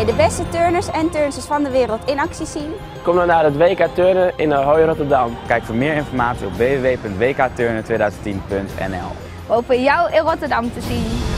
jij de beste turners en turnsters van de wereld in actie zien? Kom dan naar het WK Turnen in Ahoy, Rotterdam. Kijk voor meer informatie op www.wkturnen2010.nl. We hopen jou in Rotterdam te zien.